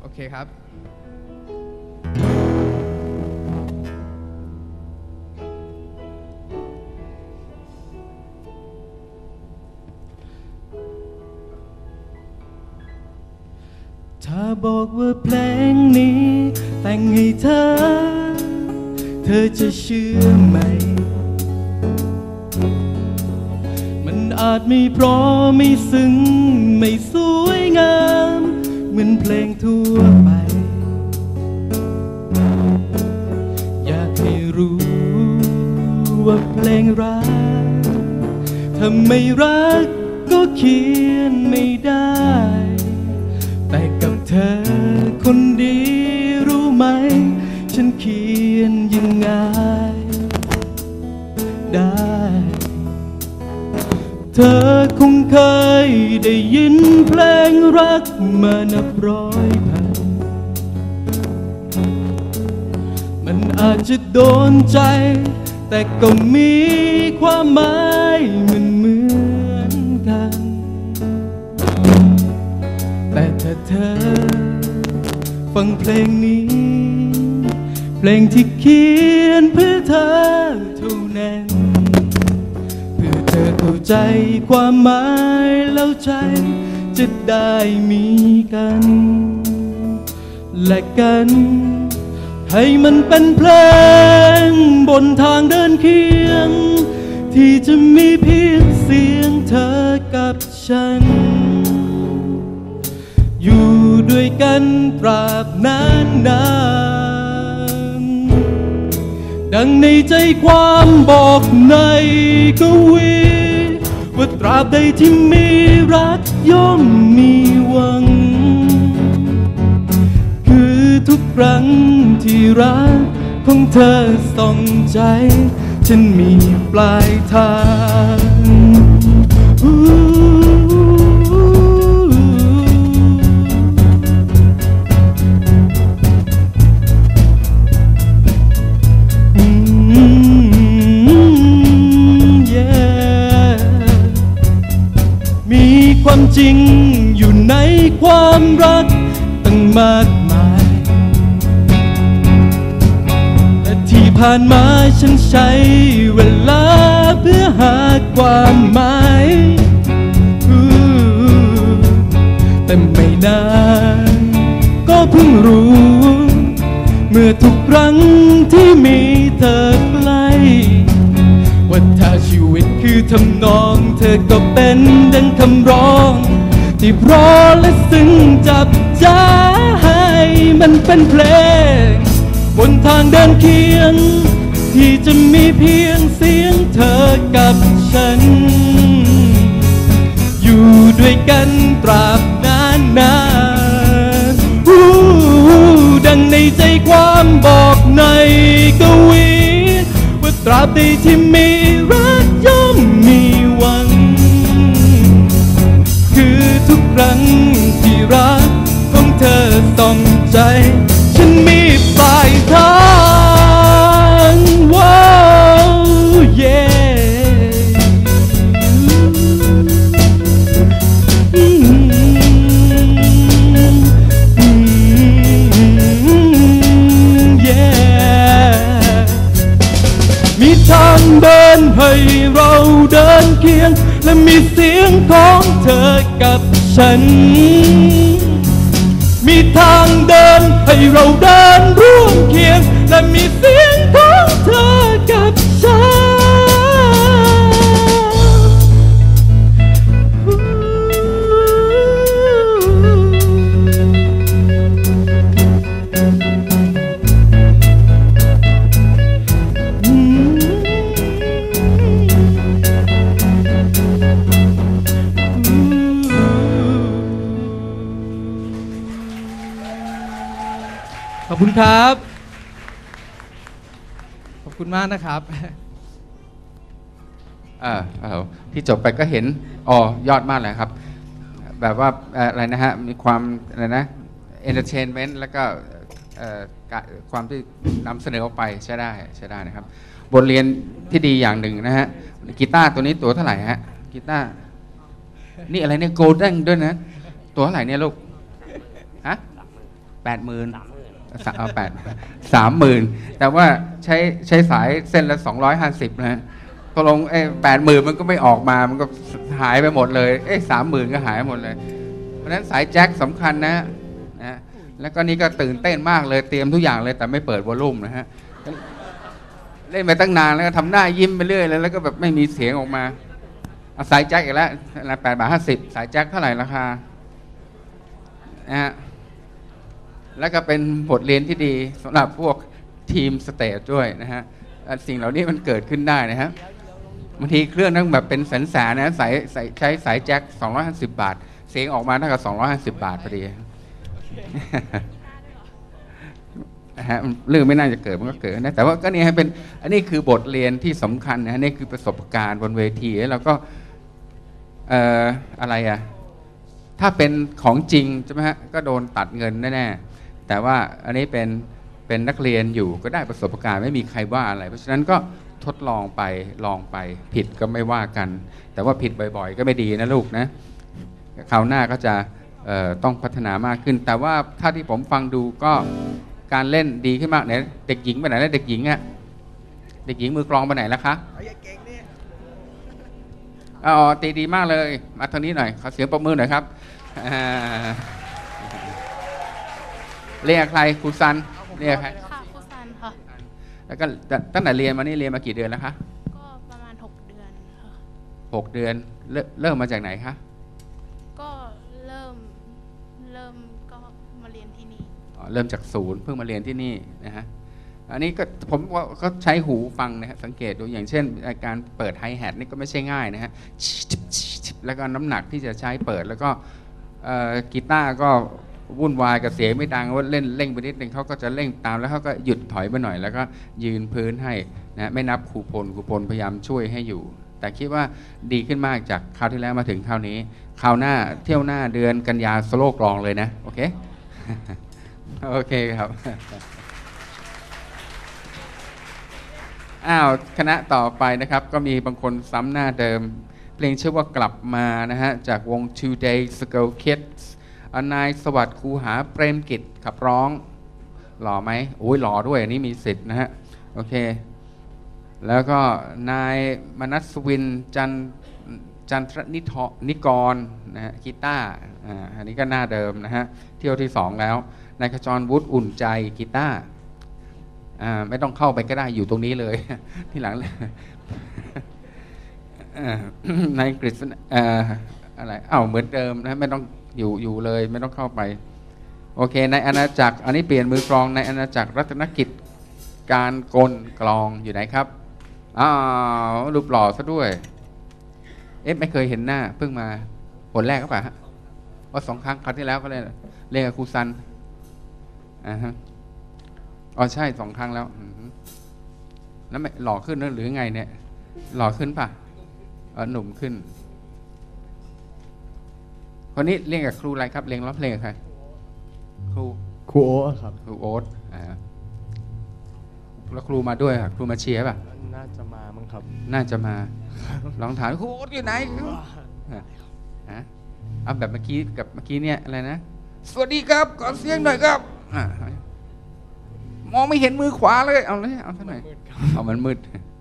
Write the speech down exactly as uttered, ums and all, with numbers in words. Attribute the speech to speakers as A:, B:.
A: โอเคครับถ้าบอกว่าเพลงนี้แต่งให้เธอเธอจะเชื่อไหมมันอาจไม่เพราะไม่ซึ้งไม่สวยงามเหมือนเพลงทั่วไปอยากให้รู้ว่าเพลงรักถ้าไม่รักก็เขียนไม่ได้แต่กับเธอคนดีรู้ไหมฉันเขียนยังไงได้เธอคงเคยได้ยินเพลงรักมานับร้อยพันมันอาจจะโดนใจแต่ก็มีความหมายเหมือนเหมือนกันแต่ถ้าเธอฟังเพลงนี้เพลงที่เขียนเพื่อเธอเท่านั้นเพื่อเธอเข้าใจความหมายแล้วใจจะได้มีกันและกันให้มันเป็นเพลงบนทางเดินเคียงที่จะมีเพียงเสียงเธอกับฉันอยู่ด้วยกันตราบนานนานดังในใจความบอกในกวีว่าตราบใดที่มีรักย่อมมีหวังคือทุกครั้งที่รักของเธอส่องใจฉันมีปลายทางความจริงอยู่ในความรักตั้งมากมายและที่ผ่านมาฉันใช้เวลาเพื่อหาความหมายแต่ไม่นานก็เพิ่งรู้เมื่อทุกครั้งที่มีเธอใกล้ว่าถ้าชีวิตคือทำนองเธอก็เป็นดังคำร้องที่เพราะและซึ้งจับใจให้มันเป็นเพลงบนทางเดินเคียงที่จะมีเพียงเสียงเธอกับฉันอยู่ด้วยกันตราบนานนานดังในใจความบอกในกวีว่าตราบใดที่มีรักย่อมมีหวังคือทุกครั้งที่รักของเธอต้องใจฉันมีปลายทางว้าวเย่มีทางเดินให้เราเดินเคียงและมีเสียงของเธอกับฉันมีทางเดินให้เราเดินร่วมเคียงและมีเสียงของเธอกับฉันขอบคุณครับขอบคุณมากนะครับ
B: อ่าที่จบไปก็เห็นอ๋อยอดมากเลยครับแบบว่าอะไรนะฮะมีความอะไรนะเอนเตอร์เทนเมนต์แล้วก็ความที่นำเสนอออกไปใช้ได้ใช้ได้นะครับบทเรียนที่ดีอย่างหนึ่งนะฮะกีตาร์ตัวนี้ตัวเท่าไหร่ฮะกีตาร์นี่อะไรเนี่ยโกลเด้นด้วยนะตัวเท่าไหร่เนี่ยลูกฮะแปดหมื่นเอาแปดสามหมื่นแต่ว่าใช้ใช้สายเส้นละสองร้อยห้าสิบนะฮะพอลงเอ้แปดหมื่นมันก็ไม่ออกมามันก็หายไปหมดเลยเอ้สามหมื่นก็หายหมดเลยเพราะฉะนั้นสายแจ็คสำคัญนะนะแล้วก็นี่ก็ตื่นเต้นมากเลยเตรียมทุกอย่างเลยแต่ไม่เปิดวอลลุ่มนะฮะเล่นไปตั้งนานแล้วก็ทำหน้ายิ้มไปเรื่อยเลยแล้วก็แบบไม่มีเสียงออกมาเอาสายแจ็คอีกแล้วแปดบาทห้าสิบสายแจ็คเท่าไหร่ราคานะฮะแล้วก็เป็นบทเรียนที่ดีสำหรับพวกทีมสเตจด้วยนะฮะสิ่งเหล่านี้มันเกิดขึ้นได้นะฮะบางทีเครื่องต้องแบบเป็นแสนๆนะสายใช้ใช้สายแจ็คสองร้อยห้าสิบบาทเสียงออกมาเท่ากับสองร้อยห้าสิบบาทพอดีนะฮะเรื่องไม่น่าจะเกิดมันก็เกิดนะแต่ว่าก็นี่ให้เป็นอันนี้คือบทเรียนที่สำคัญนะนี่คือประสบการณ์บนเวทีแล้วก็เอ่ออะไรอ่ะถ้าเป็นของจริงใช่ไหมฮะก็โดนตัดเงินแน่ๆแต่ว่าอันนี้เป็นเป็นนักเรียนอยู่ก็ได้ประสบการณ์ไม่มีใครว่าอะไรเพราะฉะนั้นก็ทดลองไปลองไปผิดก็ไม่ว่ากันแต่ว่าผิดบ่อยๆก็ไม่ดีนะลูกนะคราวหน้าก็จะเอ่อต้องพัฒนามากขึ้นแต่ว่าถ้าที่ผมฟังดูก็การเล่นดีขึ้นมากเนี่ยเด็กหญิงไปไหนแล้วเด็กหญิงอ่ะเด็กหญิงมือกลองไปไหนแล้วคะอ๋อตีดีมากเลยมาทางนี้หน่อยขอเสียงปรบมือหน่อยครับเรียกใครครูซันเรียกใคร
C: ค่ะครูซันค่ะ
B: แล้วก็ตั้งแต่เรียนมานี่เรียนมากี่เดือนแล้วคะ
C: ก็ประมาณหกเดือนค่ะ
B: หกเดือนเริ่มมาจากไหนคะ
C: ก็เริ่มเริ่มก็มาเรียนที่นี่
B: อ๋อเริ่มจากศูนย์เพิ่งมาเรียนที่นี่นะฮะอันนี้ก็ผมว่าก็ใช้หูฟังนะฮะสังเกตดูอย่างเช่นการเปิดไฮแฮทนี่ก็ไม่ใช่ง่ายนะฮะแล้วก็น้ำหนักที่จะใช้เปิดแล้วก็กีตาร์ก็วุ่นวายกับเสียงไม่ดังว่าเล่นเร่งไปนิดนึงเขาก็จะเร่งตามแล้วเขาก็หยุดถอยไปหน่อยแล้วก็ยืนพื้นให้นะไม่นับครูพลครูพลพยายามช่วยให้อยู่แต่คิดว่าดีขึ้นมากจากคราวที่แล้วมาถึงคราวนี้คราวหน้าเที่ยวหน้าเดือนกันยาโซโล่กลองเลยนะโอเคโอเคครับอ้าวคณะต่อไปนะครับก็มีบางคนซ้ำหน้าเดิมเพลงชื่อว่ากลับมานะฮะจากวง Two Days Ago Kids นายสวัสดิ์คูหาเปรมกิจขับร้องหล่อไหมโอ้ยหล่อด้วยอันนี้มีสิทธิ์นะฮะโอเคแล้วก็นายมนัสวินจันจันทรนิทนิกรนะฮะกีตาร์อ่าอันนี้ก็หน้าเดิมนะฮะเที่ยวที่สองแล้วนายขจรวุฒิอุ่นใจกีตาร์อ่าไม่ต้องเข้าไปก็ได้อยู่ตรงนี้เลยที่หลังเลยนายกฤษณอ่าอะไรอ้าวเหมือนเดิมนะไม่ต้องอยู่อยู่เลยไม่ต้องเข้าไปโอเคในอาณาจักรอันนี้เปลี่ยนมือกลองในอาณาจักรรัตนกิจการกลกลองอยู่ไหนครับอ้าวรูปหล่อซะด้วยเอ๊ะไม่เคยเห็นหน้าเพิ่งมาผลแรกก็ป่ะฮะว่าสองครั้งครั้งที่แล้วก็เลยเรียกครูซันอ่าฮะอ๋อใช่สองครั้งแล้วแล้วไม่หล่อขึ้นหรือไงเนี่ยหล่อขึ้นป่ะเออหนุ่มขึ้นคนนี้เรียนกับครูอะไรครับเรียนร้องเพลงกับใครครู
A: ครูโอ๊ตครับ
B: ครูโอ๊ตอ่าแล้วครูมาด้วยครูมาเชียร์ป่ะ
A: น่าจะมามั้งครับ
B: น่าจะมาลองถามครูโอ๊ตอยู่ไหนฮะเอาแบบเมื่อกี้กับเมื่อกี้เนี่ยอะไรนะสวัสดีครับขอเสียงหน่อยครับมองไม่เห็นมือขวาเลยเอาเลยเอาสักหน่อยเอามันมืด